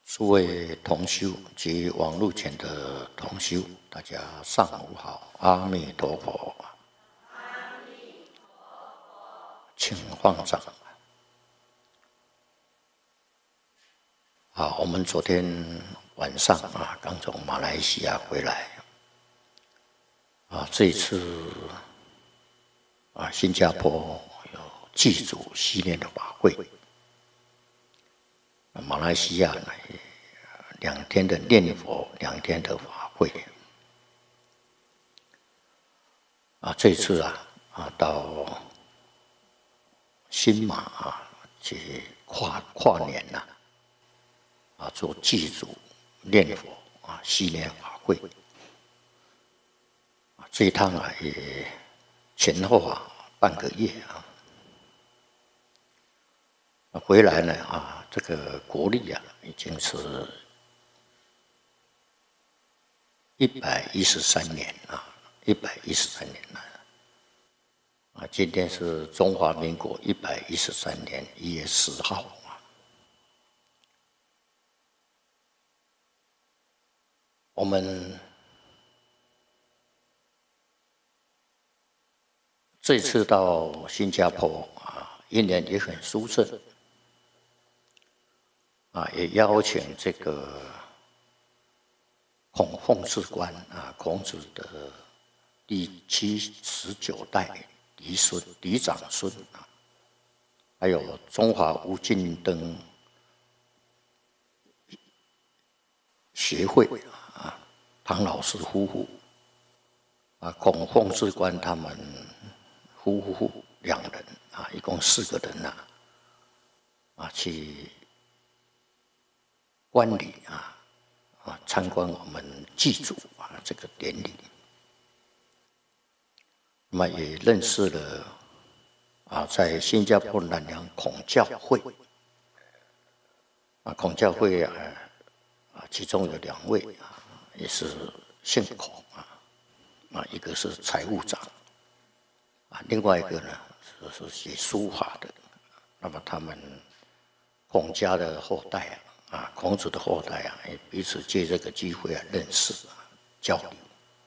诸位同修及网络前的同修，大家上午好，阿弥陀佛。请放掌。我们昨天晚上刚从马来西亚回来，这一次新加坡有祭祖系列的法会，马来西亚呢2天的念佛，2天的法会。这次到新马去跨年做祭祖念佛系列法会。这一趟也前后半个月回来呢这个国历已经是113年113年了。今天是中华民国113年1月10号。我们这次到新加坡因缘也很殊胜也邀请这个孔凤智观孔子的第79代嫡长孙还有中华无尽灯协会唐老师夫妇孔凤智观他们夫妇2人一共4个人去观礼参观我们祭祖这个典礼。那么也认识了在新加坡南洋孔教会孔教会其中有2位也是姓孔一个是财务长另外一个呢是写书法的。那么他们孔家的后代孔子的后代也彼此借这个机会认识交流。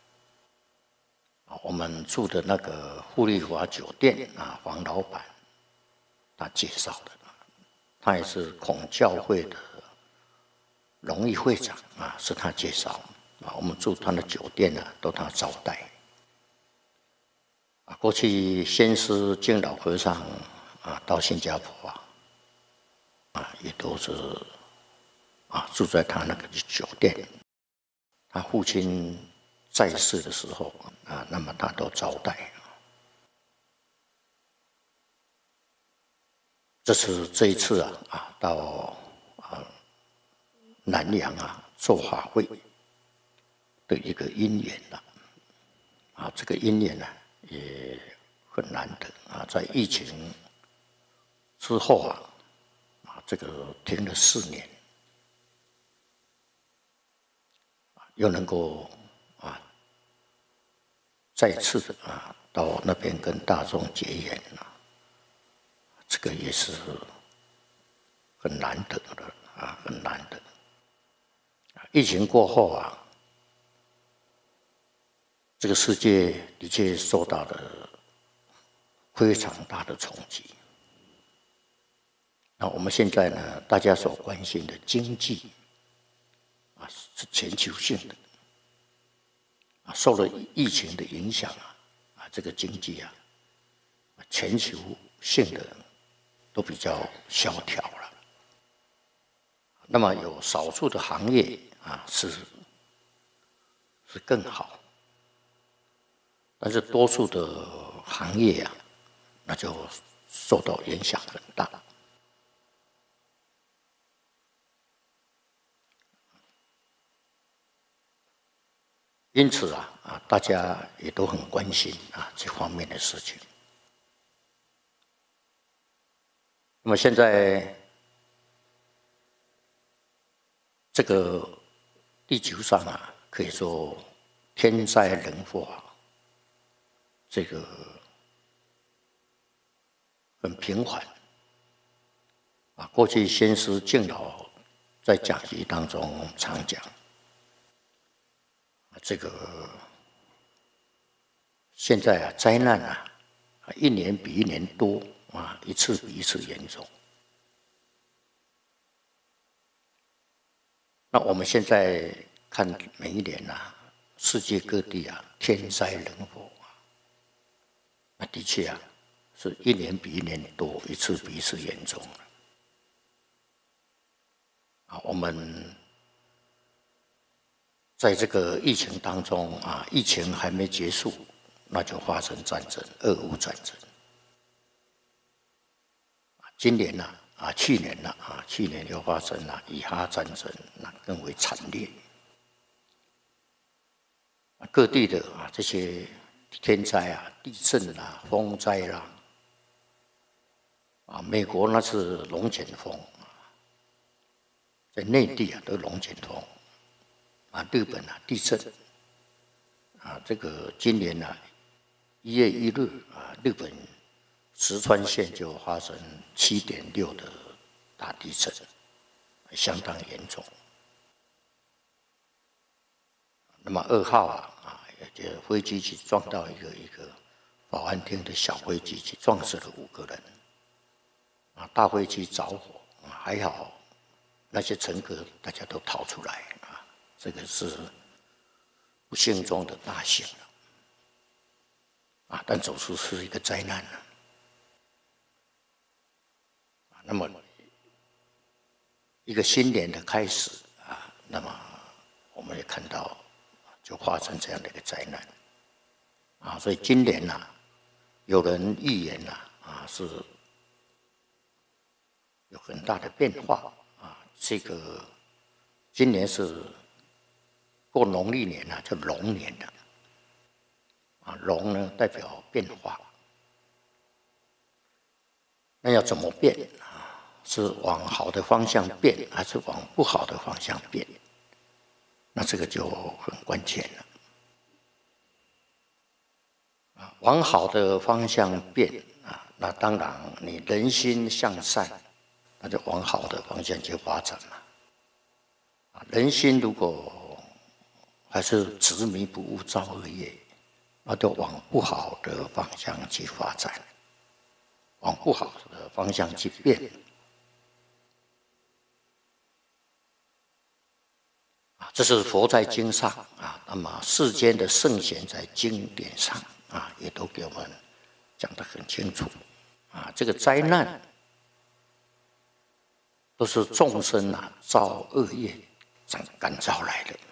我们住的那个富丽华酒店黄老板他介绍的，他也是孔教会的荣誉会长是他介绍。我们住他的酒店都他招待。过去先师净老和尚到新加坡也都是住在他那个酒店。他父亲在世的时候那么他都招待。这一次到南洋做法会的一个因缘这个因缘也很难得在疫情之后这个停了4年，又能够再次到那边跟大众结缘这个也是很难得的很难得。疫情过后这个世界的确受到了非常大的冲击。那我们现在呢，大家所关心的经济是全球性的受了疫情的影响这个经济全球性的都比较萧条了。那么有少数的行业是更好，但是多数的行业那就受到影响很大。因此大家也都很关心这方面的事情。那么现在这个地球上可以说天灾人祸这个很频繁过去先师净老在讲习当中常讲，这个现在啊灾难啊，一年比一年多啊，一次比一次严重。那我们现在看每一年啊，世界各地啊天灾人祸啊，那的确啊是一年比一年多，一次比一次严重了。啊，我们在这个疫情当中啊，疫情还没结束，那就发生战争，俄乌战争。今年呢，去年呢，去年又发生了以哈战争，那更为惨烈。各地的这些天灾啊，地震啊，风灾啦，美国那是龙卷风，在内地都龙卷风，日本地震，这个今年1月1日日本石川县就发生7.6的大地震，相当严重。那么2号这飞机去撞到一个保安厅的小飞机，去撞死了5个人。大飞机着火，还好那些乘客大家都逃出来这个是不幸中的大幸了但总是一个灾难了。那么一个新年的开始那么我们也看到就发生这样的一个灾难所以今年有人预言是有很大的变化这个今年是过农历年就龙年了龙呢代表变化，那要怎么变是往好的方向变，还是往不好的方向变？那这个就很关键了往好的方向变那当然你人心向善，那就往好的方向去发展嘛。人心如果还是执迷不悟造恶业，那就往不好的方向去发展，往不好的方向去变这是佛在经上那么世间的圣贤在经典上也都给我们讲得很清楚这个灾难都是众生造恶业感召来的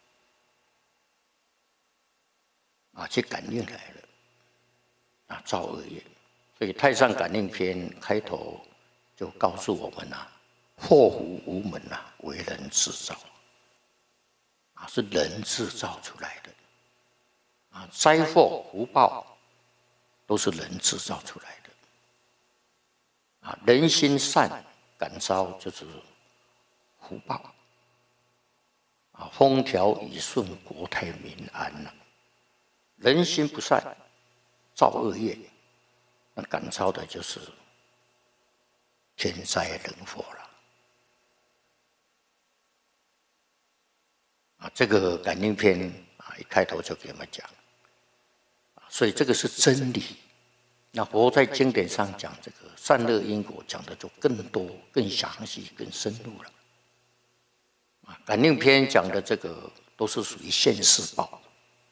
去感应来的造恶业。所以《太上感应篇》开头就告诉我们祸福无门为人制造是人制造出来的灾祸福报都是人制造出来的人心善感召就是福报风调雨顺国泰民安人心不善造恶业，那感召的就是天灾人祸了这个感应篇一开头就给我们讲所以这个是真理。那佛在经典上讲这个善恶因果，讲的就更多、更详细、更深入了感应篇讲的这个都是属于现世报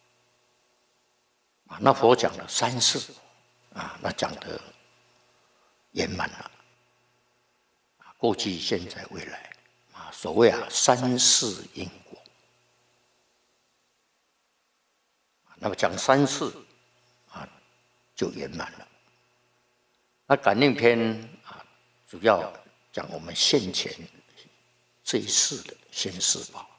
那佛讲了3世那讲的圆满了过去、现在、未来所谓3世因果那么讲3世就圆满了。那感应篇主要讲我们现前这一世的现世报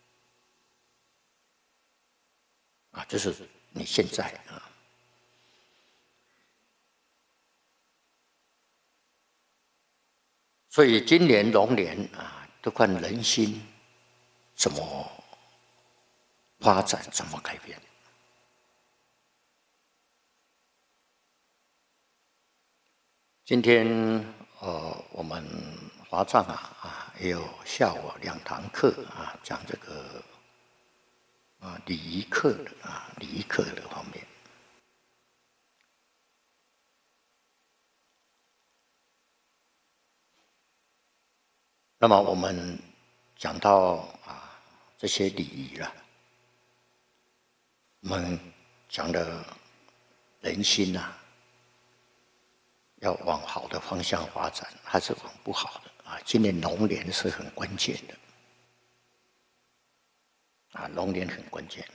就是你现在所以今年龙年都看人心怎么发展，怎么改变。今天我们华藏也有下午2堂课讲这个礼仪课的礼仪课的方面。那么我们讲到这些礼仪了，我们讲的人心要往好的方向发展，还是往不好的今年龙年是很关键的龙年很关键。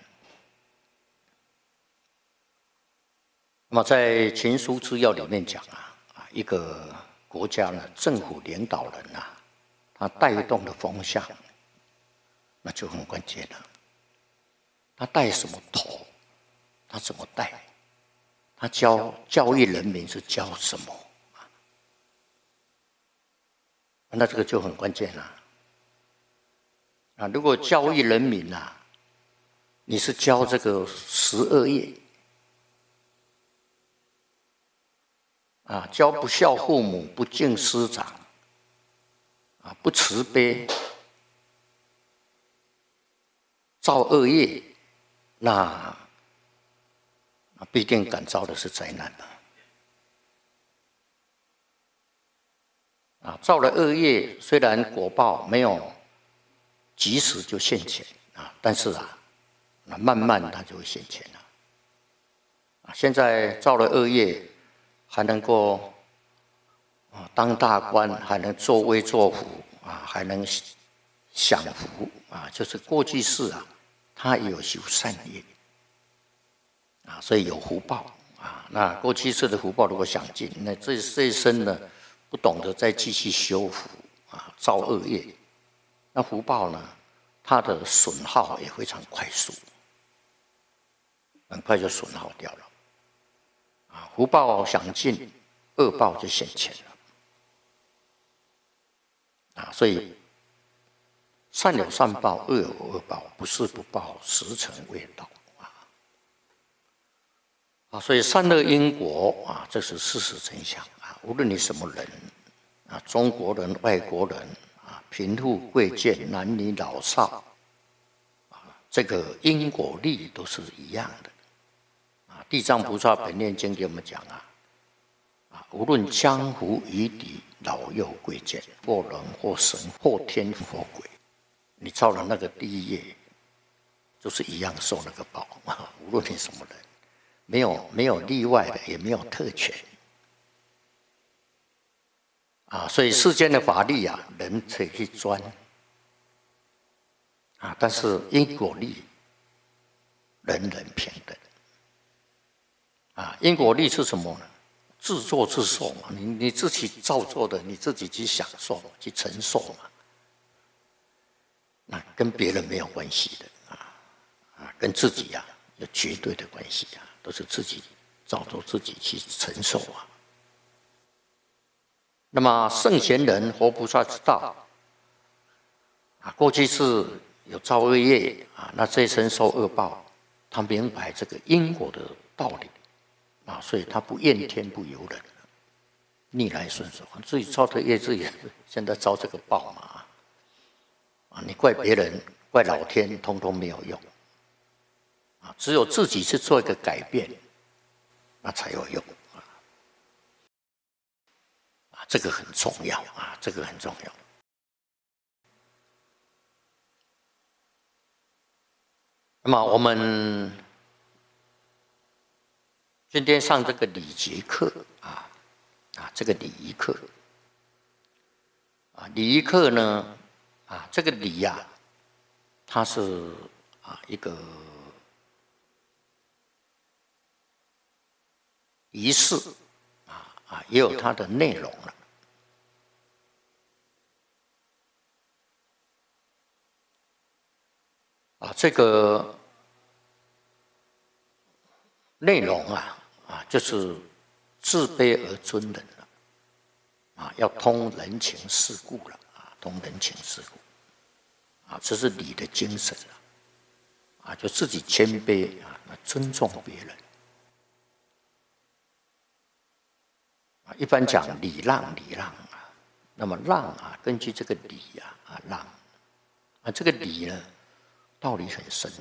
那么在秦书治要里面讲一个国家呢，政府领导人他带动的风向，那就很关键了。他带什么头，他怎么带，他教育人民是教什么那这个就很关键了如果教育人民你是教这个12业教不孝父母，不敬师长不慈悲，造恶业，那必定感召的是灾难造了恶业，虽然果报没有及时就现前但是慢慢它就会现前了现在造了恶业，还能够当大官，还能作威作福还能享福就是过去世他也有修善业所以有福报那过去世的福报如果享尽，那这一生呢不懂得再继续修福造恶业，那福报呢它的损耗也非常快速，很快就损耗掉了福报享尽，恶报就现前了所以善有善报，恶有恶报，不是不报，时辰未到所以善恶因果这是事实真相无论你什么人中国人、外国人贫富贵贱、男女老少这个因果力都是一样的地藏菩萨本愿经给我们讲无论江湖夷狄、老幼贵贱，或人或神，或天或鬼，你造了那个第一业，就是一样受那个报无论你什么人，没有例外的，也没有特权所以世间的法律人可以去钻但是因果律人人平等因果律是什么呢？自作自受嘛，你自己造作的，你自己去享受、去承受嘛，那跟别人没有关系的跟自己有绝对的关系都是自己造作、自己去承受那么圣贤人、佛菩萨之道过去是有造恶业那这一生受恶报，他明白这个因果的道理所以他不怨天不尤人，逆来顺受，自己造的业自己现在遭这个报你怪别人、怪老天，通通没有用只有自己去做一个改变，那才有用这个很重要这个很重要。那么我们今天上这个礼节课这个礼仪课礼仪课呢这个礼它是一个仪式也有它的内容了这个内容就是自卑而尊人了要通人情世故了通人情世故这是礼的精神就自己谦卑尊重别人一般讲礼让那么让啊，根据这个理让啊，这个理呢，道理很深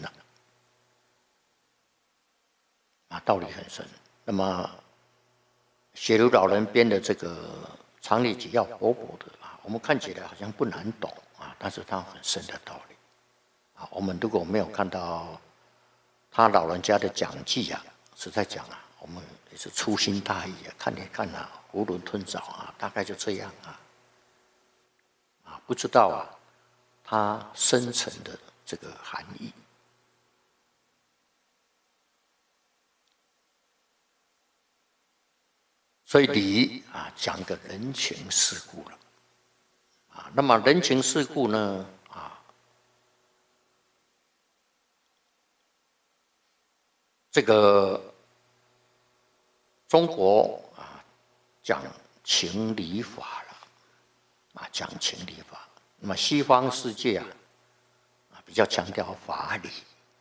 道理很深。那么雪如老人编的这个常理纪要薄薄的我们看起来好像不难懂但是它很深的道理我们如果没有看到他老人家的讲记实在讲我们也是粗心大意看一看囫囵吞枣大概就这样不知道它深层的这个含义。所以礼讲个人情世故了那么人情世故呢这个中国讲情理法了讲情理法。那么西方世界比较强调法理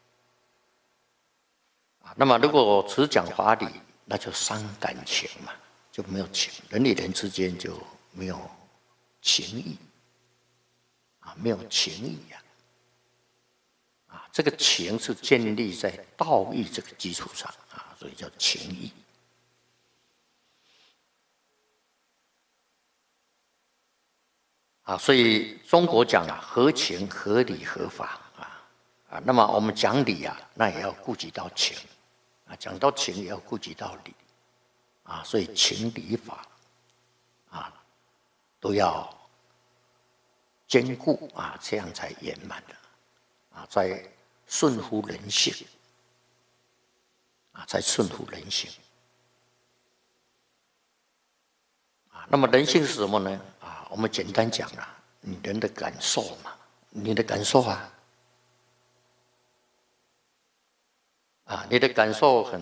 那么如果只讲法理，那就伤感情嘛，就没有情，人与人之间就没有情义没有情义这个情是建立在道义这个基础上所以叫情义所以中国讲合情合理合法那么我们讲理那也要顾及到情讲到情也要顾及到理所以情理法都要兼顾这样才圆满的才顺乎人性才顺乎人性那么人性是什么呢我们简单讲你人的感受嘛，你的感受你的感受很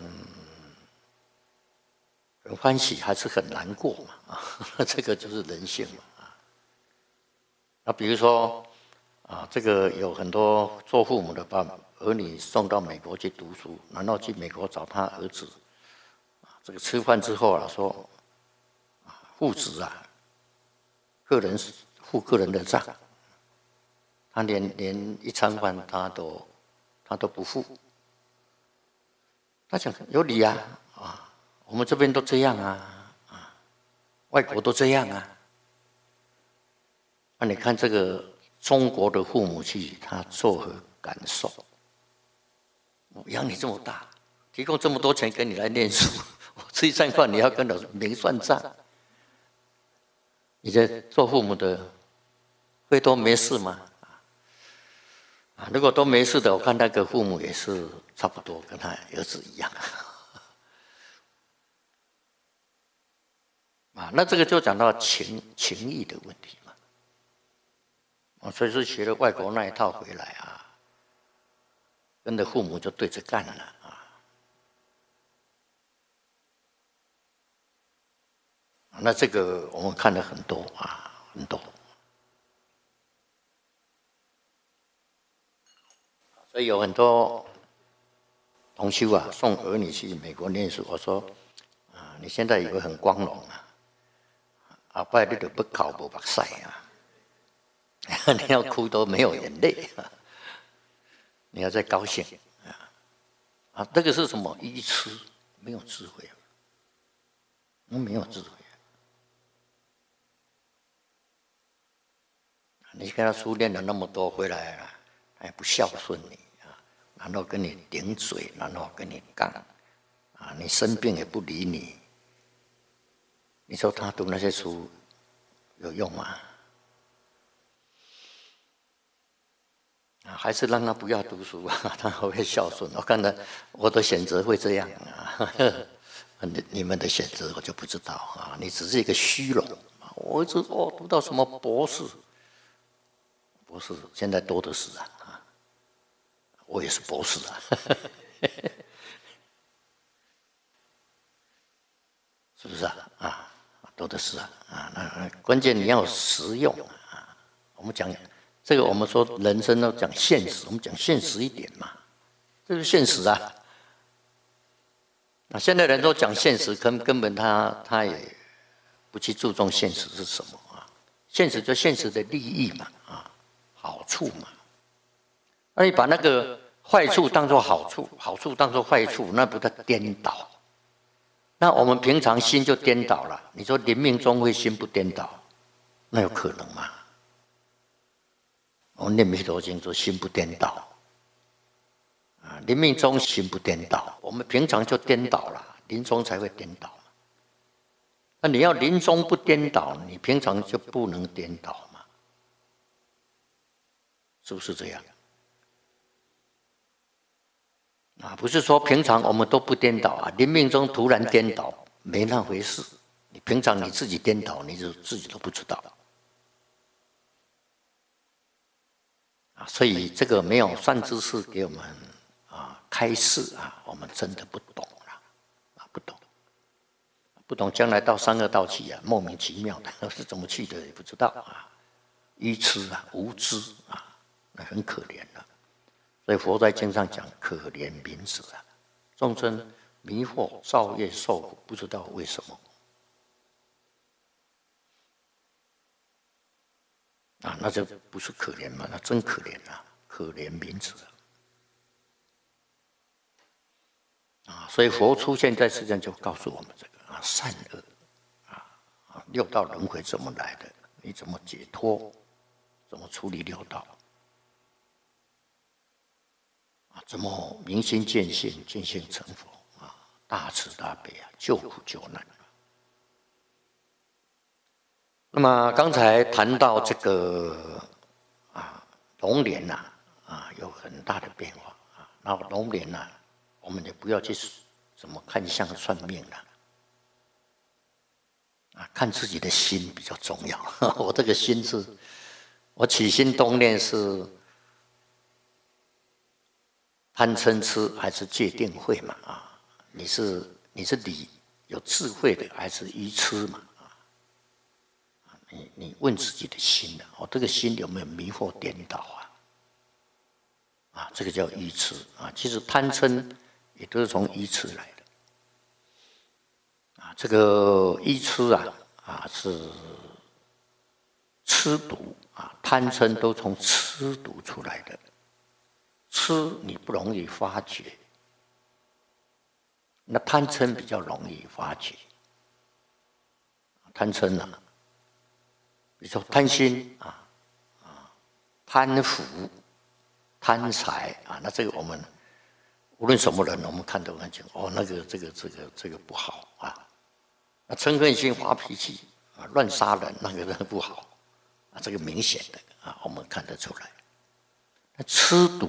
欢喜还是很难过嘛这个就是人性嘛比如说这个有很多做父母的把儿女送到美国去读书，然后去美国找他儿子这个吃饭之后说父子个人付个人的账，他连一餐饭他都不付。他讲有理我们这边都这样外国都这样你看这个中国的父母亲他作何感受？我养你这么大，提供这么多钱给你来念书，我吃一餐饭你要跟老师明算账，你这做父母的会都没事吗？如果都没事的，我看那个父母也是差不多跟他儿子一样那这个就讲到情义的问题嘛所以说学了外国那一套回来跟着父母就对着干了那这个我们看了很多很多。所以有很多同修送儿女去美国念书，我说你现在以为很光荣不然你就不考不白晒你要哭都没有眼泪你要再高兴这个是什么？愚痴，没有智慧没有智慧你跟他书念了那么多回来他也不孝顺你然后跟你顶嘴，然后跟你杠你生病也不理你，你说他读那些书有用吗？还是让他不要读书他会孝顺。我看到我的选择会这样你们的选择我就不知道你只是一个虚荣。我一直读到什么博士，现在多的是我也是博士是不是多的是那关键你要实用我们讲这个，我们说人生要讲现实，我们讲现实一点嘛，这是现实那现在人都讲现实，根本他也不去注重现实是什么现实就现实的利益嘛，好处嘛。那你把那个坏处当作好处，好处当作坏处，那不叫颠倒。那我们平常心就颠倒了。你说临命终会心不颠倒，那有可能吗？我们念弥陀经说心不颠倒，临命终心不颠倒，我们平常就颠倒了，临终才会颠倒。那你要临终不颠倒，你平常就不能颠倒嘛？是不是这样？不是说平常我们都不颠倒啊，临命终突然颠倒，没那回事。你平常你自己颠倒，你就自己都不知道。所以这个没有善知识给我们开示我们真的不懂了不懂，将来到三恶道去莫名其妙的是怎么去的也不知道愚痴无知那很可怜了。所以佛在经上讲可怜悯子众生迷惑造业受苦，不知道为什么那就不是可怜嘛，那真可怜可怜悯子所以佛出现在世间就告诉我们这个善恶六道轮回怎么来的，你怎么解脱，怎么处理六道怎么明心见性，见性成佛大慈大悲救苦救难。那么刚才谈到这个龙年有很大的变化然后龙年我们也不要去怎么看相算命看自己的心比较重要。我这个心是，我起心动念是贪嗔痴还是戒定慧嘛你是理有智慧的还是愚痴嘛你问自己的心这个心有没有迷惑颠倒这个叫愚痴其实贪嗔也都是从愚痴来的这个愚痴是痴毒贪嗔都从痴毒出来的。痴你不容易发觉，那贪嗔比较容易发觉。贪嗔比如说贪心贪福、贪财那这个我们无论什么人，我们看都很清楚那个这个不好那嗔恨心、发脾气乱杀人，那个人不好这个明显的我们看得出来。那吃毒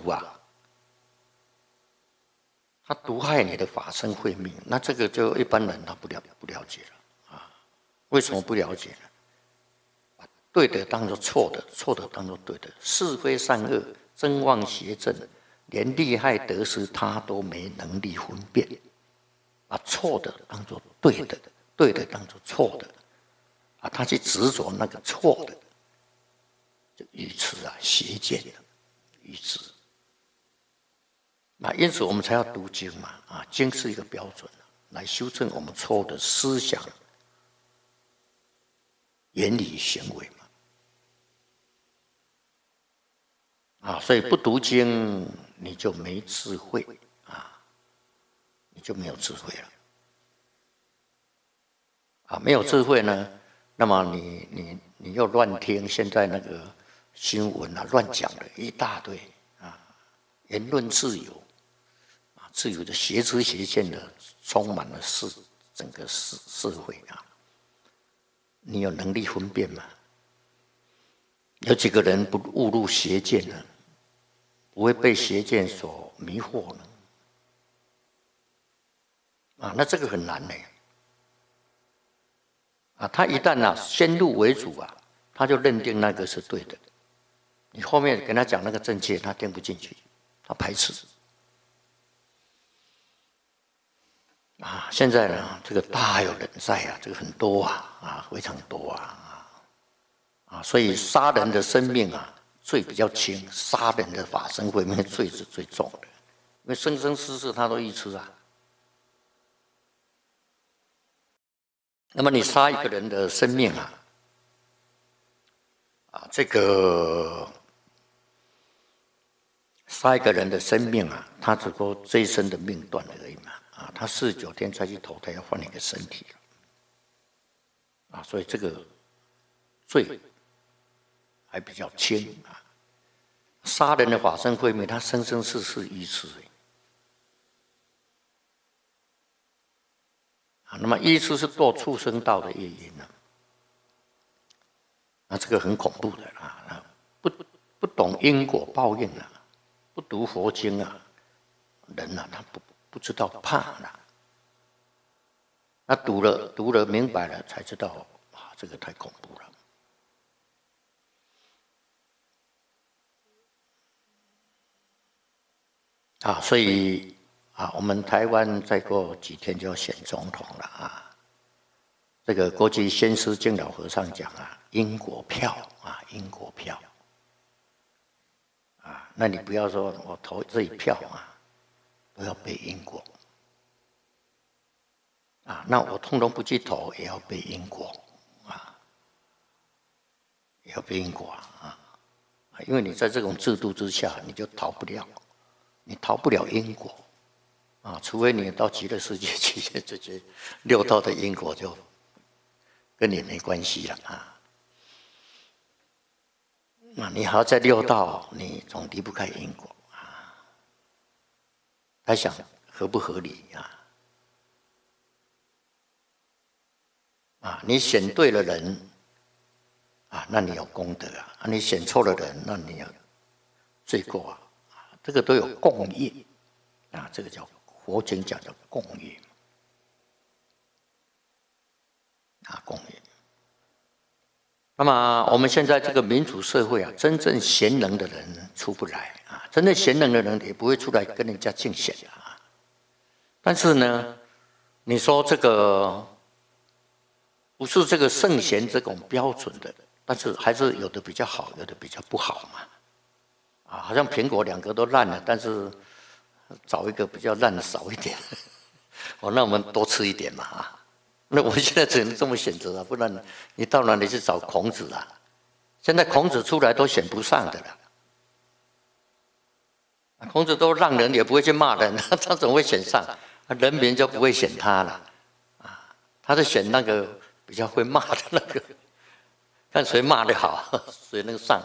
它毒害你的法身慧命，那这个就一般人他不了解了为什么不了解呢？把对的当作错的，错的当作对的，是非善恶、真妄邪正，连利害得失他都没能力分辨，把错的当作对的，对的当作错的他去执着那个错的，就愚痴邪见愚痴。因此我们才要读经嘛经是一个标准来修正我们错误的思想、言语、行为嘛所以不读经你就没智慧你就没有智慧了没有智慧呢，那么你又乱听现在那个新闻乱讲了一大堆言论自由自由的邪知邪见的充满了整个社会你有能力分辨吗？有几个人不误入邪见呢？不会被邪见所迷惑呢？那这个很难呢他一旦先入为主他就认定那个是对的，你后面跟他讲那个正确，他听不进去，他排斥现在呢，这个大有人在这个很多非常多所以杀人的生命罪比较轻，杀人的法身慧命罪是最重的，因为生生世世他都愚痴那么你杀一个人的生命这个杀一个人的生命啊，他只不过这一生的命断而已嘛。他49天才去投胎，要换一个身体所以这个罪还比较轻啊。杀人的法身慧命，他生生世世依次那么依次是堕畜生道的业因这个很恐怖的不懂因果报应不读佛经人他不知道怕他读了明白了才知道这个太恐怖了所以我们台湾再过几天就要选总统了这个国际先师净老和尚讲因果票因果票那你不要说我投这一票都要背因果那我通通不去投也要背因果也要背因果因为你在这种制度之下你就逃不了，你逃不了因果除非你到极乐世界去，这些六道的因果就跟你没关系了你还要在六道，你总离不开因果他想合不合理你选对了人那你有功德你选错了人，那你有罪过这个都有共业这个叫佛经讲的共业共业。那么我们现在这个民主社会真正贤能的人出不来真正贤能的人也不会出来跟人家竞选但是呢，你说这个不是这个圣贤这种标准的，但是还是有的比较好，有的比较不好嘛好像苹果两个都烂了，但是找一个比较烂的少一点那我们多吃一点嘛那我们现在只能这么选择不然你到哪里去找孔子现在孔子出来都选不上的了，孔子都让人也不会去骂人他怎么会选上？人民就不会选他了他是选那个比较会骂的那个，看谁骂得好谁能上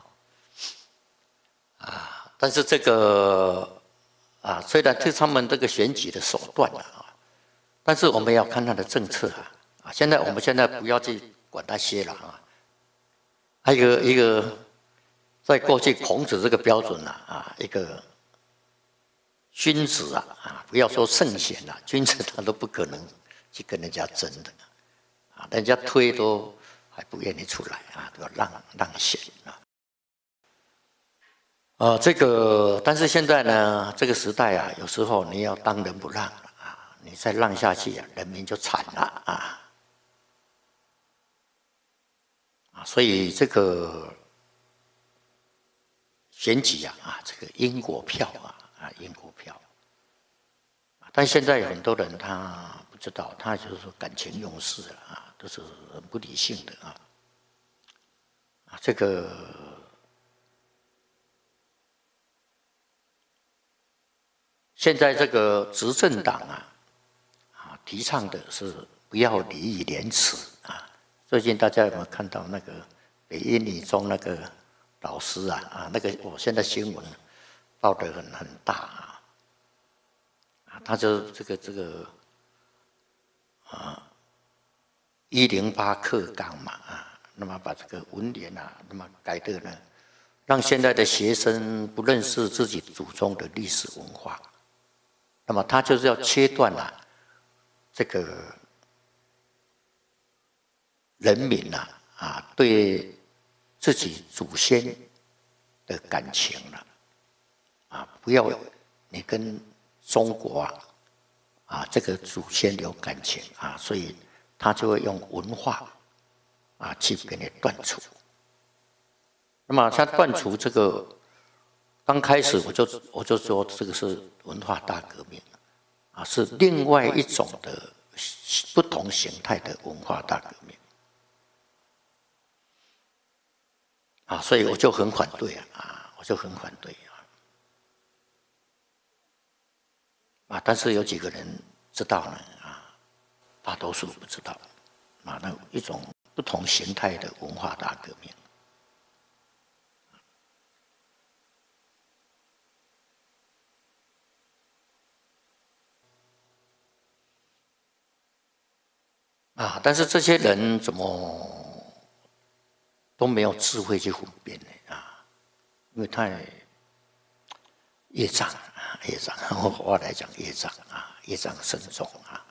但是这个虽然是他们这个选举的手段但是我们要看他的政策我们现在不要去管那些了还有一个，在过去孔子这个标准一个君子不要说圣贤君子他都不可能去跟人家争的人家推都还不愿意出来都要让贤这个但是现在呢，这个时代有时候你要当仁不让你再让下去人民就惨了所以这个选举这个因果票因果票但现在有很多人他不知道，他就是说感情用事都是很不理性的这个现在这个执政党提倡的是不要礼义廉耻最近大家有没有看到那个北一女中那个老师那个现在新闻报得很大他就这个108课纲嘛那么把这个文联那么改的呢，让现在的学生不认识自己祖宗的历史文化，那么他就是要切断这个人民对自己祖先的感情不要你跟中国这个祖先有感情所以他就会用文化去给你断除。那么他断除这个，刚开始我就说这个是文化大革命是另外一种的不同形态的文化大革命。 所以我就很反对我就很反对但是有几个人知道呢大多数不知道那一种不同形态的文化大革命。但是这些人怎么都没有智慧去分辨呢因为太业障，我来讲业障业障深重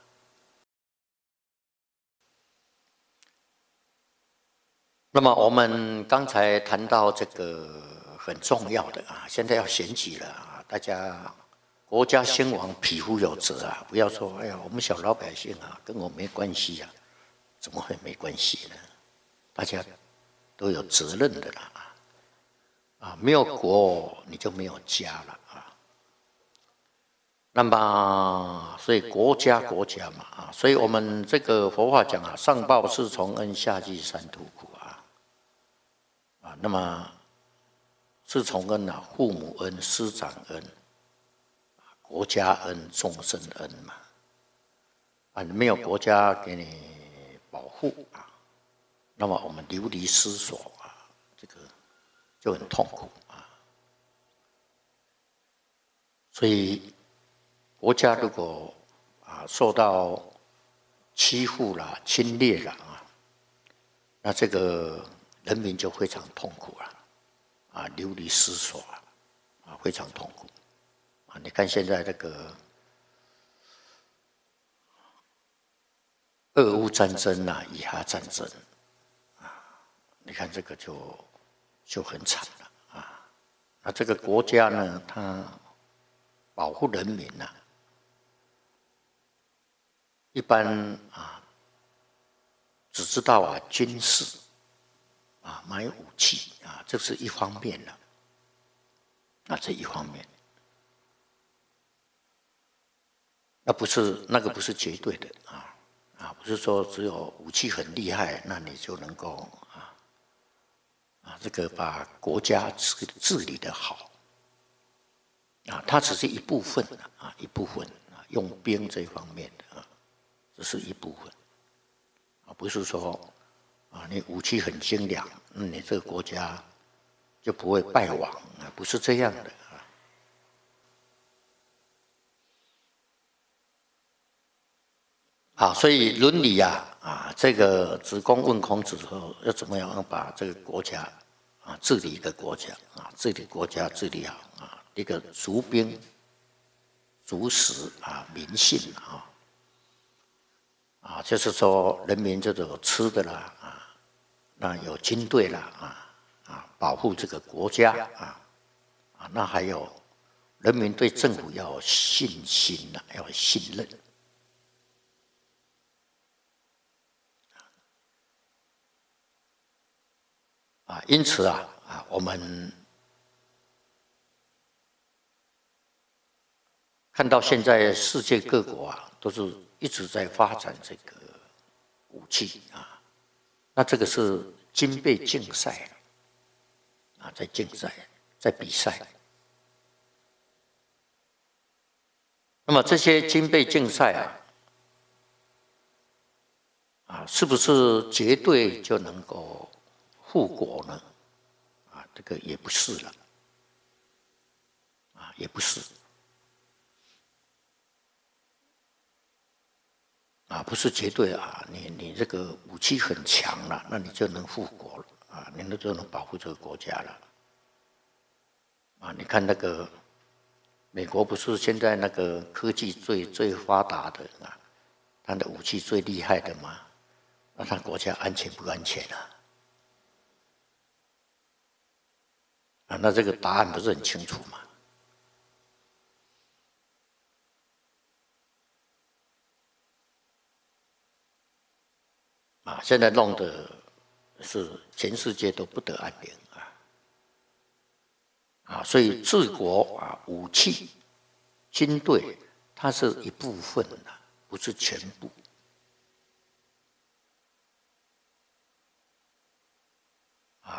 那么我们刚才谈到这个很重要的现在要选举了大家国家兴亡，匹夫有责不要说哎呀，我们小老百姓跟我没关系怎么会没关系呢？大家都有责任的啦没有国你就没有家了那么所以国家嘛所以我们这个佛法讲上报四重恩，下济三途苦那么四重恩父母恩、师长恩、国家恩、众生恩嘛你没有国家给你保护那么我们流离失所这个就很痛苦所以国家如果受到欺负啦、侵略啦那这个人民就非常痛苦了流离失所非常痛苦你看现在这个俄乌战争以哈战争你看这个就很惨了那这个国家呢，它保护人民一般只知道军事买武器这是一方面的这一方面，那个不是绝对的不是说只有武器很厉害，那你就能够这个把国家治理得好它只是一部分一部分用兵这一方面的这是一部分不是说你武器很精良，你这个国家就不会败亡不是这样的所以伦理这个子贡问孔子后，要怎么样把这个国家治理一个国家治理国家治理好一个足兵足食民信就是说人民就有吃的啦那有军队啦保护这个国家那还有人民对政府要有信心要有信任因此我们看到现在世界各国都是一直在发展这个武器那这个是军备竞赛在竞赛，在比赛。那么这些军备竞赛是不是绝对就能够护国呢？这个也不是了，也不是。不是绝对你这个武器很强了，那你就能复国了你就能保护这个国家了你看那个美国不是现在那个科技最发达的他的武器最厉害的吗？那他国家安全不安全那这个答案不是很清楚吗？现在弄的是全世界都不得安宁所以治国武器、军队，它是一部分不是全部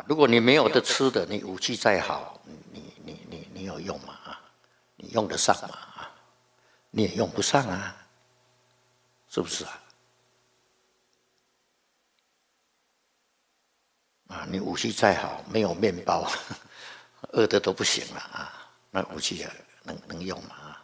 如果你没有的吃的，你武器再好，你有用吗？你用得上吗？你也用不上啊，是不是啊？你武器再好，没有面包，饿的都不行了啊，那武器也能用吗？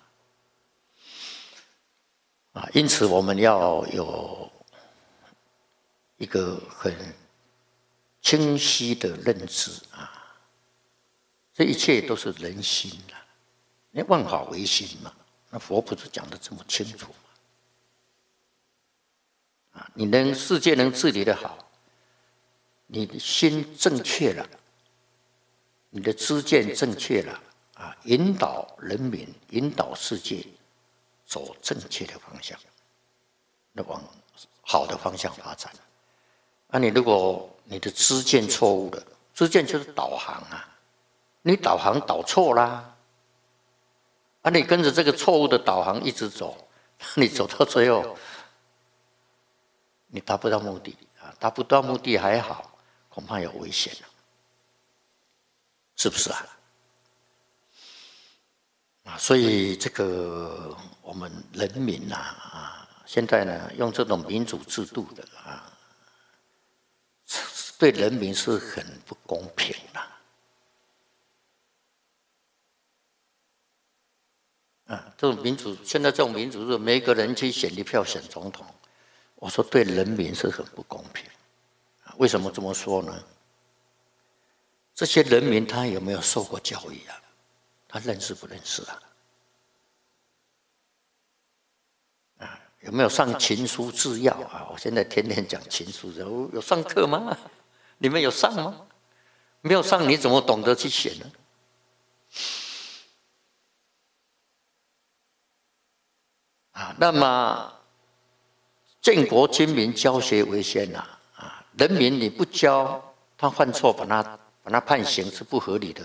因此我们要有一个很清晰的认知啊，这一切都是人心啊，因为万法唯心嘛。那佛不是讲得这么清楚吗？你世界能治理得好，你的心正确了，你的知见正确了引导人民、引导世界走正确的方向，那往好的方向发展。你如果你的知见错误了，知见就是导航啊，你导航导错啦。你跟着这个错误的导航一直走，你走到最后，你达不到目的达不到目的还好，恐怕有危险了，是不是所以这个我们人民现在呢用这种民主制度的对人民是很不公平的。这种民主，现在这种民主是每一个人去选一票选总统，我说对人民是很不公平。为什么这么说呢？这些人民他有没有受过教育啊？他认识不认识有没有上勤书制要我现在天天讲勤书，有上课吗？你们有上吗？没有上，你怎么懂得去选呢？那么建国军民教学为先人民你不教，他犯错把他判刑是不合理的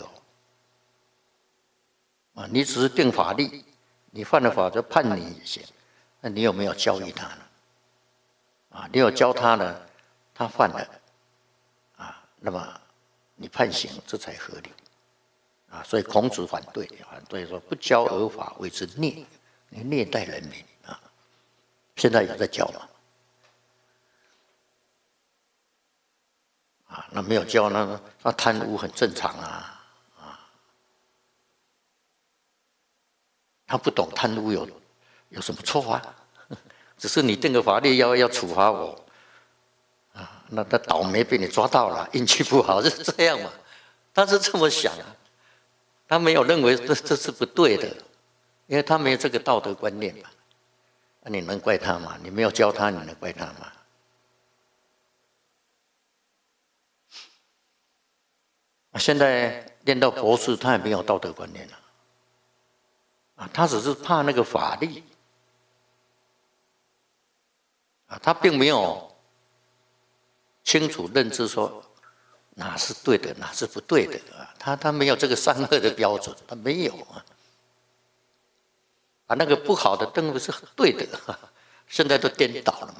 你只是定法律，你犯了法就判你刑，那你有没有教育他呢？你有教他呢，他犯了那么你判刑这才合理所以孔子反对说不教而法谓之虐，你虐待人民现在有在教吗？那没有教呢？那贪污很正常他不懂贪污有什么错只是你定个法律要处罚我那他倒霉被你抓到了，运气不好是这样嘛？他是这么想他没有认为这是不对的，因为他没有这个道德观念嘛。你能怪他吗？你没有教他，你能怪他吗？现在念到博士，他也没有道德观念他只是怕那个法律他并没有清楚认知说哪是对的，哪是不对的他没有这个善恶的标准，他没有那个不好的认为是对的现在都颠倒了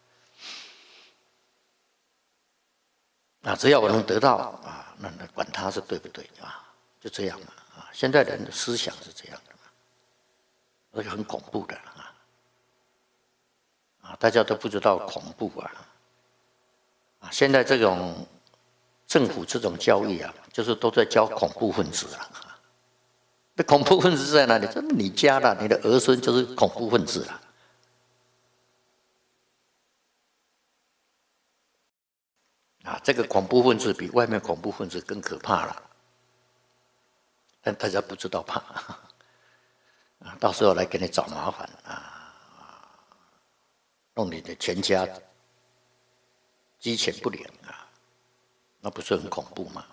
嘛只要我能得到那管他是对不对就这样嘛现在人的思想是这样的而且很恐怖的大家都不知道恐怖现在这种政府这种教育就是都在教恐怖分子那恐怖分子在哪里？就是你家的，你的儿孙就是恐怖分子这个恐怖分子比外面恐怖分子更可怕了，但大家不知道怕到时候来给你找麻烦弄你的全家鸡犬不宁那不是很恐怖吗？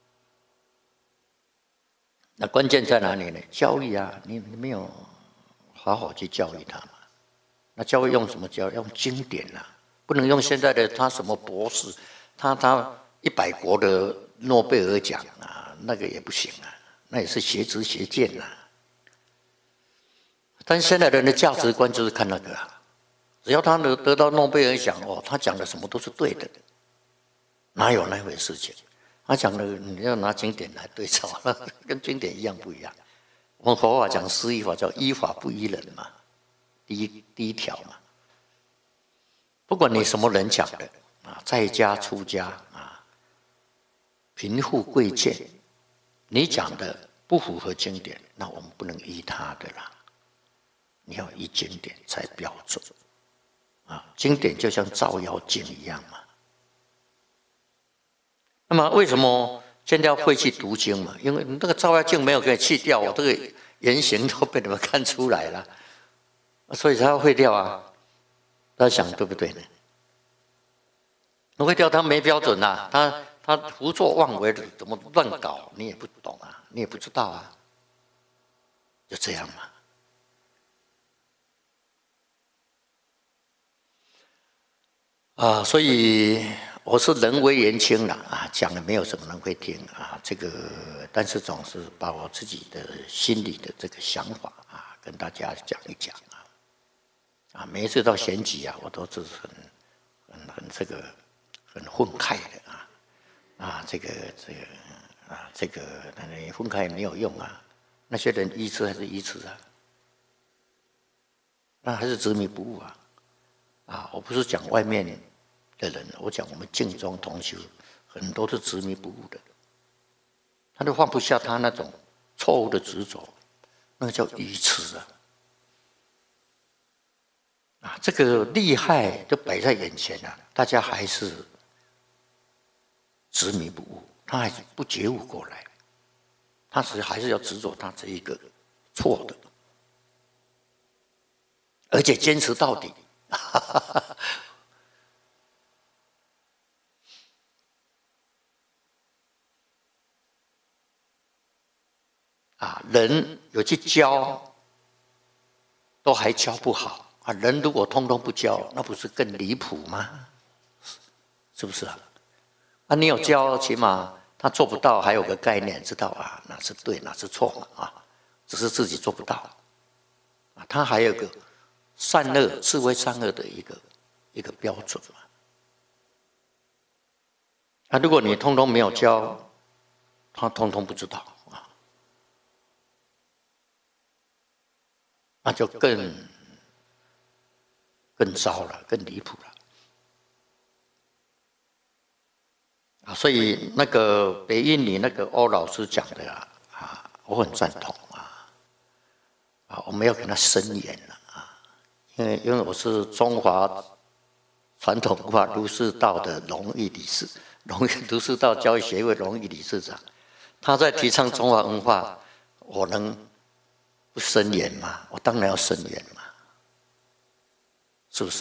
那关键在哪里呢？教育你没有好好去教育他嘛？那教育用什么教？用经典不能用现在的他什么博士，他100国的诺贝尔奖那个也不行那也是邪知邪见但现在人的价值观就是看那个只要他得到诺贝尔奖他讲的什么都是对的，哪有那回事情他讲的你要拿经典来对照，跟经典一样不一样？我们佛法讲施依法叫依法不依人嘛，第一条嘛。不管你什么人讲的啊，在家出家啊，贫富贵贱，你讲的不符合经典，那我们不能依他的啦。你要依经典才标准啊！经典就像照妖镜一样嘛。那么为什么现在要会去读经嘛？因为你这个照妖镜没有给你去掉，我这个言行都被你们看出来了，所以才要会掉啊。大家想对不对呢？会掉他没标准啊，他胡作妄为的，怎么乱搞？你也不懂啊，你也不知道啊，就这样嘛。所以我是人微言轻了啊，讲了没有什么人会听啊。这个，但是总是把我自己的心里的这个想法啊，跟大家讲一讲啊。每一次到选举啊，我都是很这个很愤慨的这个你愤慨也没有用啊。那些人愚痴还是愚痴啊，那还是执迷不悟啊！我不是讲外面的人，我讲我们净宗同修，很多是执迷不悟的，他都放不下他那种错误的执着，那个叫愚痴啊！这个利害都摆在眼前了，大家还是执迷不悟，他还是不觉悟过来，他还是要执着他这一个错的，而且坚持到底。人有去教，都还教不好啊！人如果通通不教，那不是更离谱吗？是不是啊？你有教，起码他做不到，还有个概念，知道啊哪是对，哪是错嘛啊？只是自己做不到他还有个善恶是非善恶的一个标准嘛。如果你通通没有教，他通通不知道那就更糟了，更离谱了所以那个北印尼那个欧老师讲的我很赞同我们要给他伸延了因为我是中华传统文化儒释道的荣誉理事，儒释道教育协会荣誉理事长，他在提倡中华文化，我能不伸延吗？我当然要伸延嘛，是不是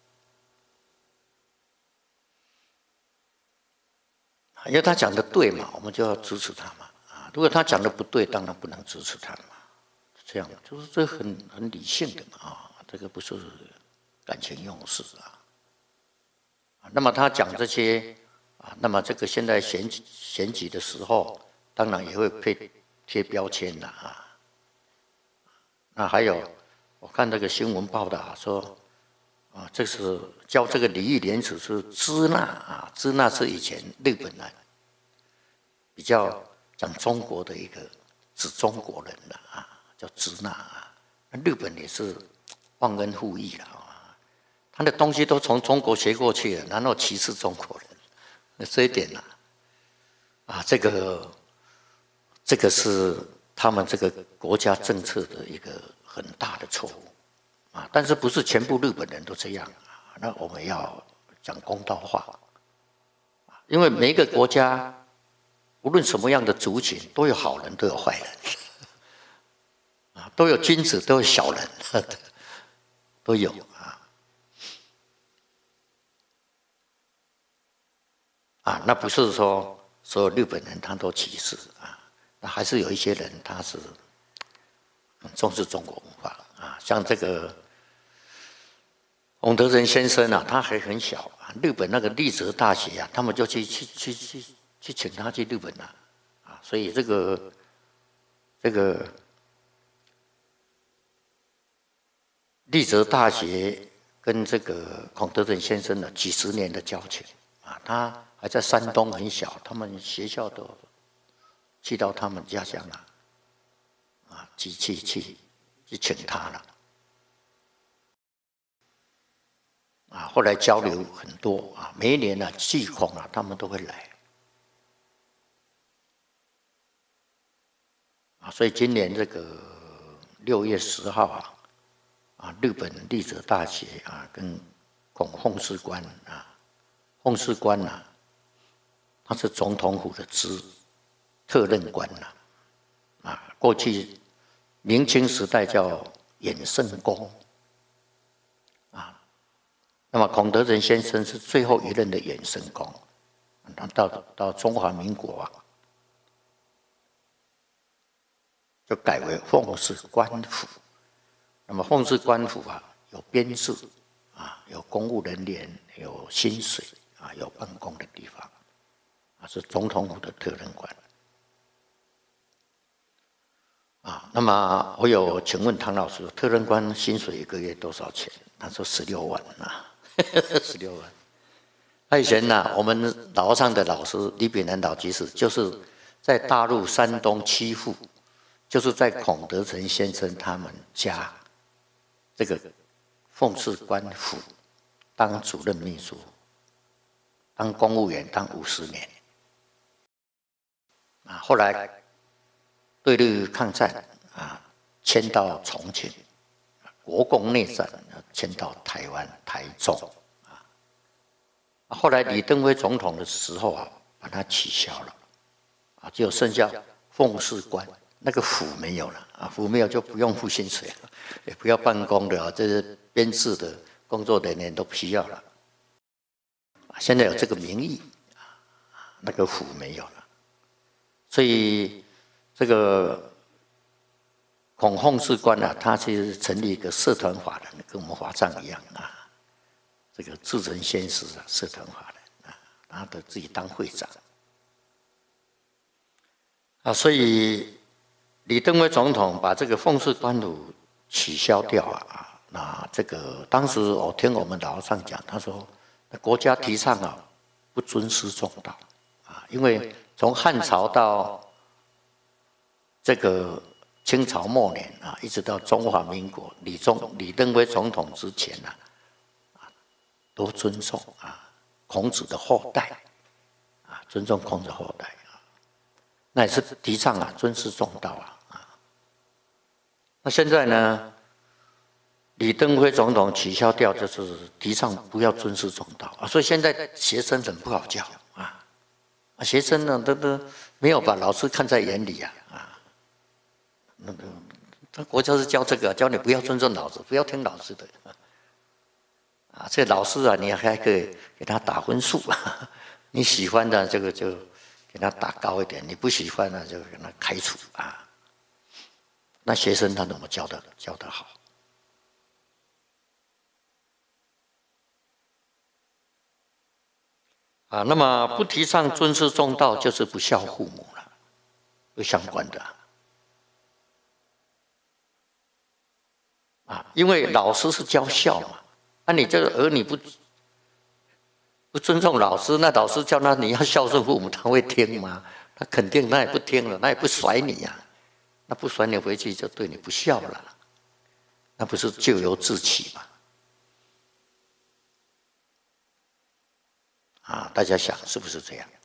因为他讲的对嘛，我们就要支持他嘛如果他讲的不对，当然不能支持他嘛。这样就是这很理性的嘛这个不是感情用事那么他讲这些那么这个现在选举的时候，当然也会贴标签的那还有，我看这个新闻报道说这是教这个礼义廉耻是支那支那是以前日本人比较讲中国的一个指中国人的叫支那日本也是忘恩负义了他的东西都从中国学过去了，然后歧视中国人，那这一点这个是他们这个国家政策的一个很大的错误但是不是全部日本人都这样那我们要讲公道话因为每一个国家无论什么样的族群，都有好人，都有坏人都有君子，都有小人，都有那不是说所有日本人他都歧视那还是有一些人他是很重视中国文化像这个翁德仁先生他还很小日本那个立泽大学他们就去请他去日本所以这个立泽大学跟这个孔德仁先生几十年的交情他还在山东很小，他们学校都去到他们家乡去请他了。后来交流很多每一年祭孔他们都会来所以今年这个6月10号日本立泽大学跟孔奉事官奉事官他是总统府的特任官过去明清时代叫衍圣公那么孔德仁先生是最后一任的衍圣公，到中华民国就改为奉事官府。那么奉事官府有编制有公务人员，有薪水有办公的地方是总统府的特任官那么我有请问唐老师，特任官薪水一个月多少钱？他说16万16万。以前我们老上的老师李炳南老居士，就是在大陆山东曲阜，就是在孔德成先生他们家这个奉事官府当主任秘书，当公务员当50年后来对日抗战迁到重庆，国共内战迁到台湾台中后来李登辉总统的时候把它取消了就剩下奉事官，那个府没有了府没有就不用付薪水了，也不要办公的这些编制的工作人员都不需要了现在有这个名义那个府没有了，所以这个孔奉事官他其实成立一个社团法人，跟我们华藏一样这个至诚先师社团法人他的自己当会长所以李登辉总统把这个奉事官府取消掉那这个当时我听我们老和尚讲，他说国家提倡不尊师重道因为从汉朝到这个清朝末年一直到中华民国李登辉总统之前都尊重孔子的后代尊重孔子后代那也是提倡尊师重道那现在呢，李登辉总统取消掉，就是提倡不要尊师重道所以现在学生很不好教学生呢都没有把老师看在眼里他国家是教这个，教你不要尊重老师，不要听老师的这老师你还可以给他打分数你喜欢的这个就给他打高一点，你不喜欢的就给他开除那学生他怎么教得好？那么不提倡尊师重道，就是不孝父母了，有相关的因为老师是教孝嘛，你这个儿女不尊重老师，那老师叫他你要孝顺父母，他会听吗？他肯定他也不听了，他也不甩你那不甩你回去就对你不孝了，那不是咎由自取吗？大家想是不是这样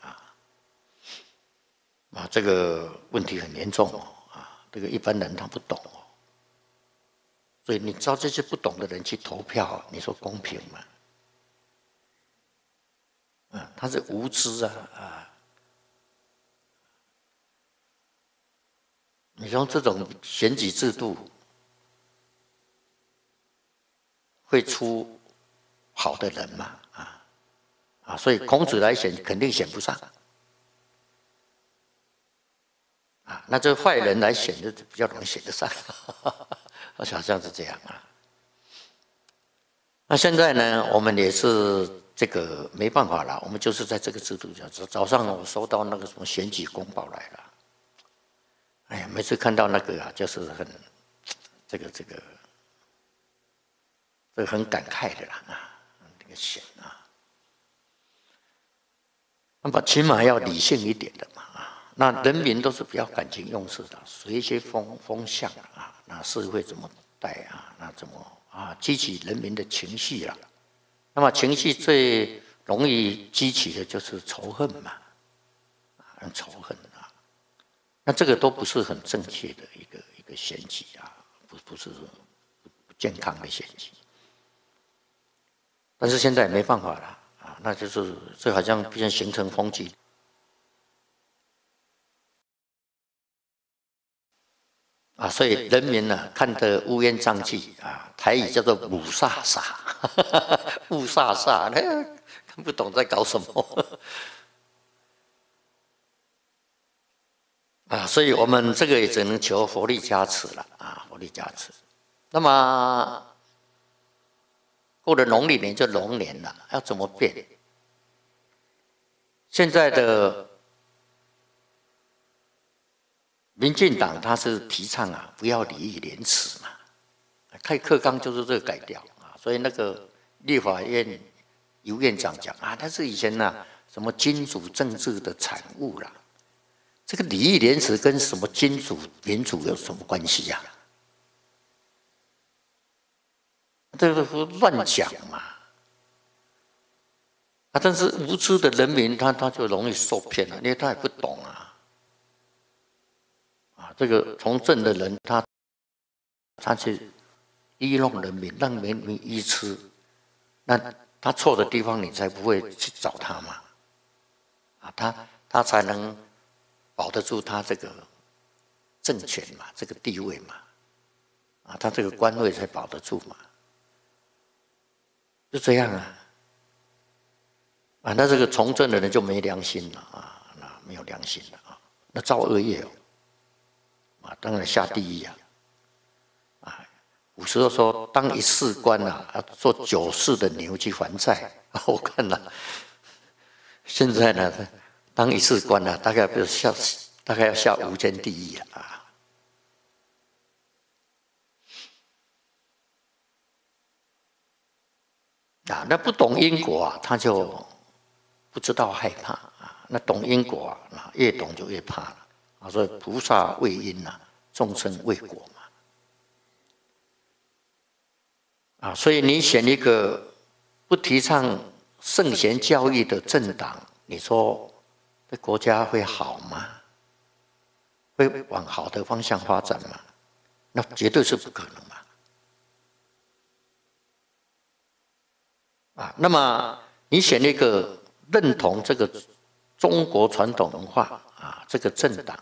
这个问题很严重这个一般人他不懂所以你招这些不懂的人去投票，你说公平吗？他是无知你说这种选举制度会出好的人吗？所以孔子来选肯定选不上那这坏人来选就比较容易选得上好像是这样那现在呢，我们也是这个没办法了，我们就是在这个制度下。早上我收到那个什么选举公报来了，哎呀，每次看到那个就是很这个很感慨的啦这个选那么起码要理性一点的嘛啊。那人民都是比较感情用事的，随一些风向啊，那社会怎么带啊，那怎么啊激起人民的情绪啦。那么情绪最容易激起的就是仇恨嘛，仇恨啊，那这个都不是很正确的一个选举啊，不是不健康的选举。但是现在也没办法了啊，那就是这好像变成形成风气啊，所以人民呢看得乌烟瘴气啊，台语叫做“母煞煞”，雾煞煞，看不懂在搞什么啊，所以我们这个也只能求佛力加持了啊，佛力加持。那么过了农历年就龙年了，要怎么变？现在的民进党他是提倡啊，不要礼义廉耻嘛，开课纲就是这个改掉啊，所以那个立法院尤院长讲啊，他是以前什么君主政治的产物啦，这个礼义廉耻跟什么君主民主有什么关系呀？这个乱讲嘛！啊，但是无知的人民他就容易受骗了，因为他也不懂啊。啊，这个从政的人他去愚弄人民，让人民愚痴，那他错的地方你才不会去找他嘛。啊，他才能保得住他这个政权嘛，这个地位嘛。啊，他这个官位才保得住嘛。就这样啊，那这个从政的人就没良心了啊，那没有良心了啊，那造恶业啊，当然下地狱啊，古时候说当一世官啊，做9世的牛去还债，我看了，现在呢，当一世官啊，大概要下无间地狱了啊。啊，那不懂因果啊，他就不知道害怕啊。那懂因果啊，越懂就越怕了啊。所以菩萨为因呐，众生为果嘛。啊，所以你选一个不提倡圣贤教育的政党，你说这国家会好吗？会往好的方向发展吗？那绝对是不可能嘛。啊，那么你选一个认同这个中国传统文化啊，这个政党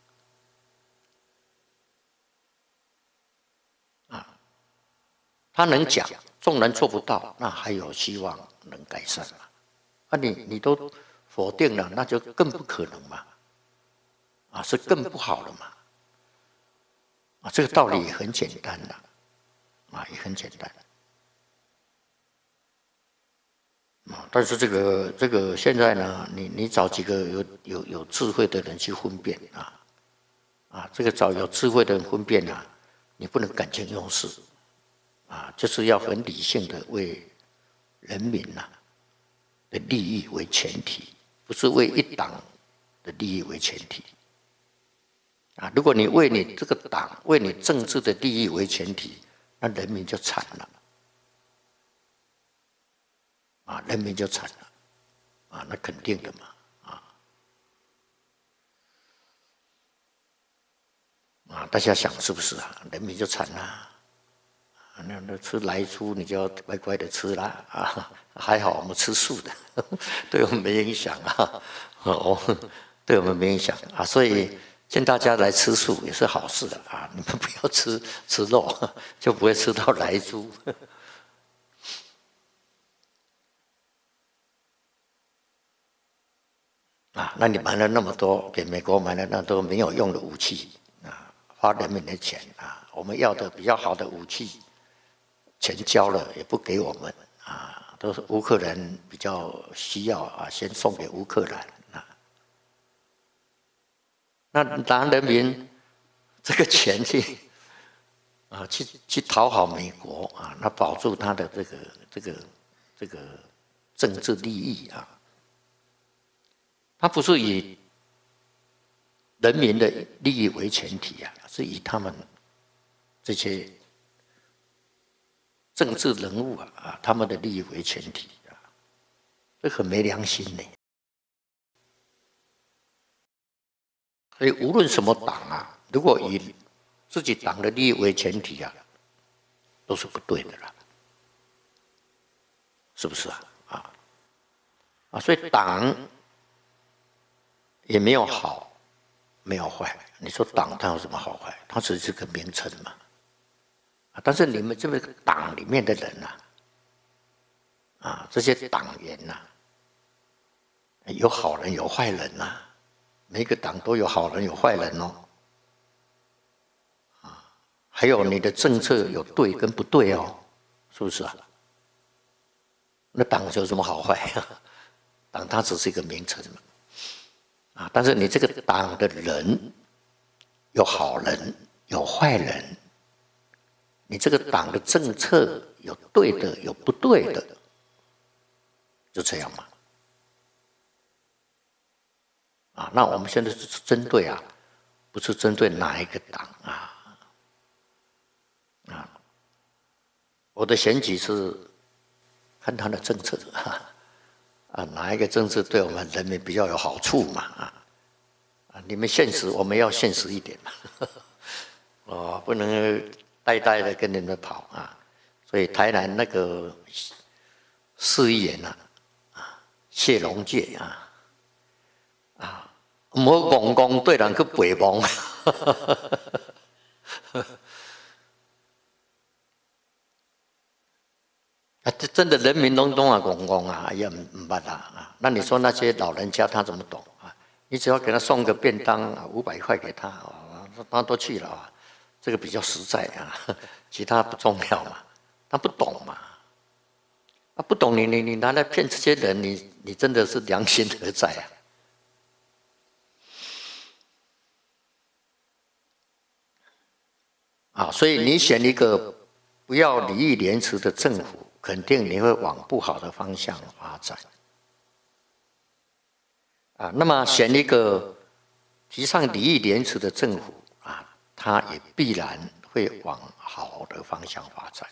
啊，他能讲，纵然做不到，那还有希望能改善嘛？啊你都否定了，那就更不可能嘛，啊，是更不好了嘛，啊，这个道理也很简单的，啊，也很简单。但是这个现在呢，你找几个有智慧的人去分辨啊，这个找有智慧的人分辨啊，你不能感情用事啊，就是要很理性的为人民的利益为前提，不是为一党的利益为前提啊。如果你为你这个党、为你政治的利益为前提，那人民就惨了。啊，人民就惨了，啊，那肯定的嘛，大家想是不是啊？人民就惨了，那吃来猪你就要乖乖的吃啦，啊，还好我们吃素的，对我们没影响啊，对我们没影响啊，所以劝大家来吃素也是好事啊，你们不要吃肉，就不会吃到来猪。那你买了那么多，给美国买了那么多没有用的武器啊，花人民的钱啊，我们要的比较好的武器，钱交了也不给我们啊，都是乌克兰比较需要啊，先送给乌克兰啊。那拿人民这个钱去讨好美国啊，那保住他的这个政治利益啊。 他不是以人民的利益为前提啊，是以他们这些政治人物他们的利益为前提啊，这很没良心呢。所以无论什么党啊，如果以自己党的利益为前提啊，都是不对的啦，是不是啊？所以党也没有好，没有坏。你说党它有什么好坏？它只是个名称嘛。但是你们这个党里面的人这些党员有好人有坏人每个党都有好人有坏人哦。还有你的政策有对跟不对哦，是不是啊？那党有什么好坏党它只是一个名称嘛。但是你这个党的人有好人有坏人，你这个党的政策有对的有不对的，就这样嘛。那我们现在是针对不是针对哪一个党我的选举是看他的政策哪一个政策对我们人民比较有好处嘛你们现实，我们要现实一点嘛不能呆呆的跟你们跑所以台南那个市议员谢龙介唔好讲对人去背亡真的人民拢讲哎呀唔捌那你说那些老人家他怎么懂你只要给他送个便当500块给他他都去了这个比较实在其他不重要嘛。他不懂嘛，不懂你拿来骗这些人，你真的是良心何在所以你选一个不要礼义廉耻的政府，肯定你会往不好的方向发展那么选一个提倡礼义廉耻的政府它也必然会往好的方向发展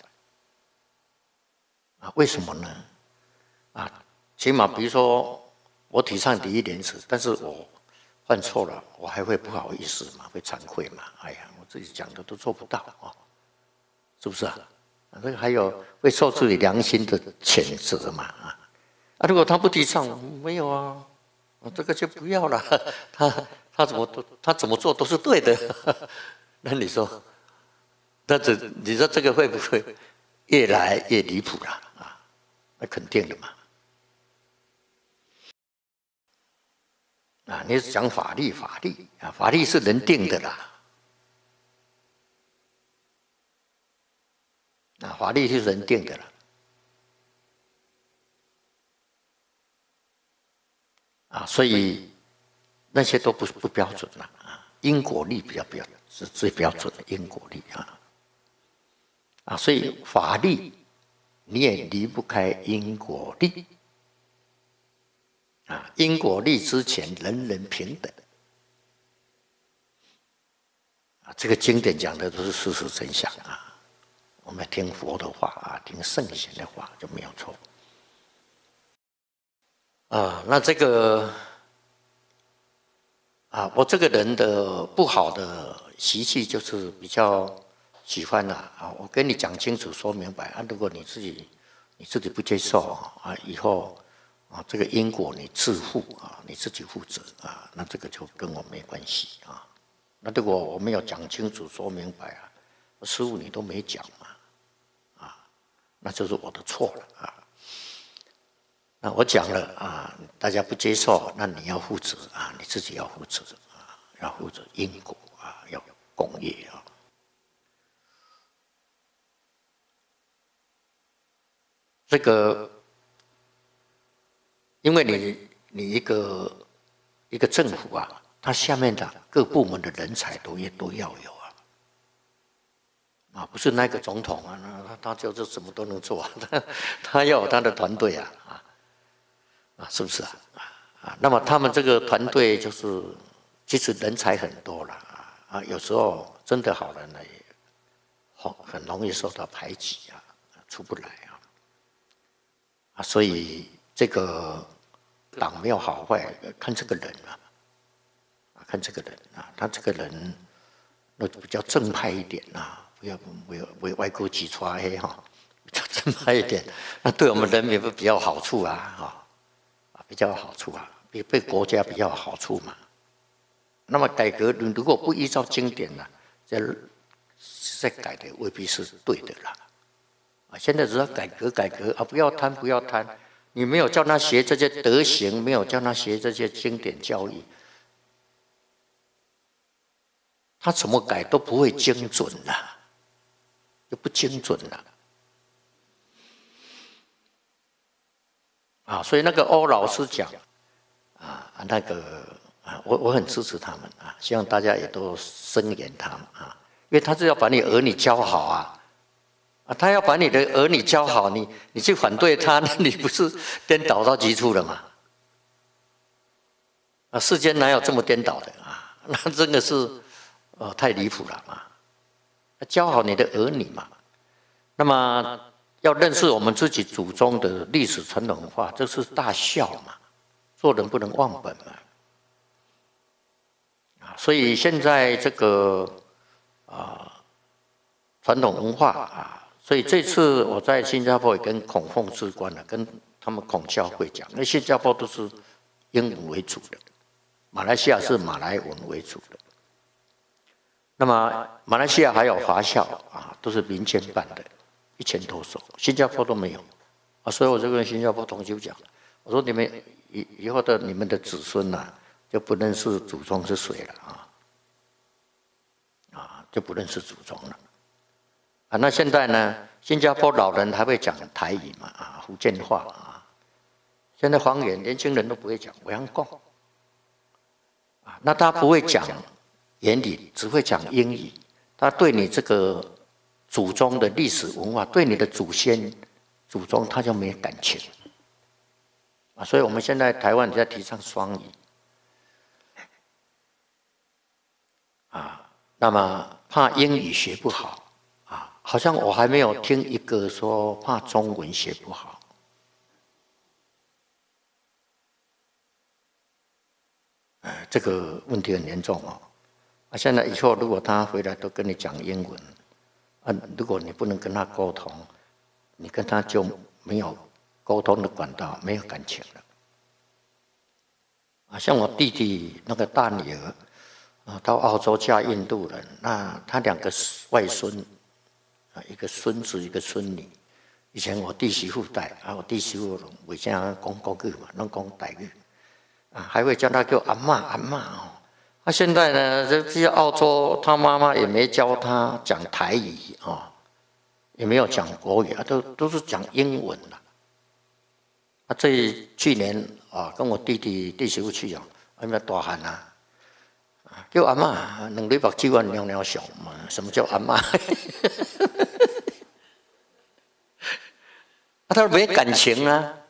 为什么呢起码比如说我提倡礼义廉耻，但是我犯错了，我还会不好意思嘛，会惭愧嘛。哎呀，我自己讲的都做不到是不是这个还有会受自己良心的谴责嘛如果他不提倡，没有这个就不要了。他怎么做都是对的。那你说，你说这个会不会越来越离谱了那肯定的嘛。你是讲法律法律是人定的啦法律是人定的啦所以那些都不标准了因果律比较是最标准的因果律所以法律你也离不开因果律因果律之前人人平等这个经典讲的都是事实真相我们听佛的话听圣贤的话就没有错那这个我这个人的不好的习气就是比较喜欢我跟你讲清楚说明白如果你自己不接受以后这个因果你自负你自己负责那这个就跟我没关系那如果我没有讲清楚说明白师父你都没讲嘛那就是我的错了那我讲了大家不接受，那你要负责你自己要负责要负责因果要共业这个，因为你一个政府它下面的各部门的人才都要有不是那个总统他就是什么都能做他要有他的团队是不是那么他们这个团队就是其实人才很多了有时候真的好人呢也很容易受到排挤出不来所以这个党没有好坏，看这个人看这个人他这个人那比较正派一点不要歪锅几撮黑比较正派一点，那对我们人民比较有好处比较有好处对国家比较有好处嘛。那么改革如果不依照经典再改的未必是对的啦。现在只要改革不要贪不要贪，你没有叫他学这些德行，没有叫他学这些经典教育，他怎么改都不会精准啦，就不精准了。所以那个欧老师讲那个我很支持他们希望大家也都声援他们因为他是要把你儿女教好他要把你的儿女教好，你去反对他，那你不是颠倒到极处了吗？世间哪有这么颠倒的那真的是太离谱了嘛！教好你的儿女嘛，那么要认识我们自己祖宗的历史传统文化，这是大孝嘛，做人不能忘本嘛。所以现在这个传统文化所以这次我在新加坡也跟孔凤之官跟他们孔教会讲，因为新加坡都是英文为主的，马来西亚是马来文为主的。那么马来西亚还有华校都是民间办的，1000多所，新加坡都没有所以我就跟新加坡同修讲，我说你们以后的你们的子孙就不认识祖宗是谁了就不认识祖宗了那现在呢，新加坡老人还会讲台语嘛福建话现在方言年轻人都不会讲，我要讲那他不会讲言语，只会讲英语，他对你这个祖宗的历史文化，对你的祖先祖宗他就没感情所以我们现在台湾在提倡双语那么怕英语学不好好像我还没有听一个说怕中文学不好这个问题很严重现在以后如果他回来都跟你讲英文如果你不能跟他沟通，你跟他就没有沟通的管道，没有感情了像我弟弟那个大女儿到澳洲嫁印度人，那他2个外孙一个孙子一个孙女，以前我弟媳妇带我弟媳妇为啥讲国语嘛，拢讲台语还会叫他叫阿嬷阿嬷现在呢，这些澳洲他妈妈也没教他讲台语也没有讲国语都是讲英文了去年跟我弟媳妇去还没大汉叫阿嬷2礼拜7晚尿尿熊嘛，什么叫阿嬷他没感情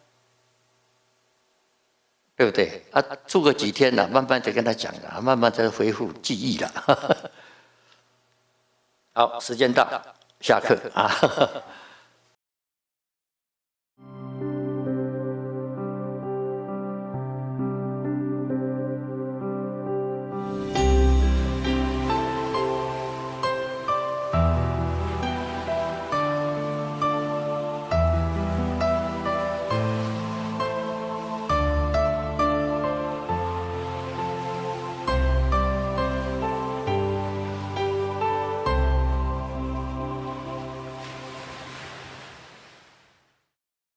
对不对住个几天慢慢再跟他讲慢慢再恢复记忆了好，时间到，下课